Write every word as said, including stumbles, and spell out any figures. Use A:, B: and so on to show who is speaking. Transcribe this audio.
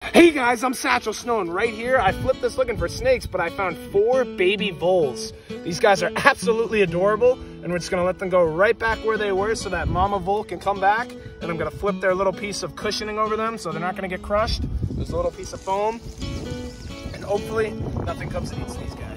A: Hey guys, I'm Satchel Snow, and right here I flipped this looking for snakes, but I found four baby voles. These guys are absolutely adorable, and we're just gonna let them go right back where they were so that mama vole can come back, and I'm gonna flip their little piece of cushioning over them so they're not gonna get crushed. There's a little piece of foam, and hopefully nothing comes and eats these guys.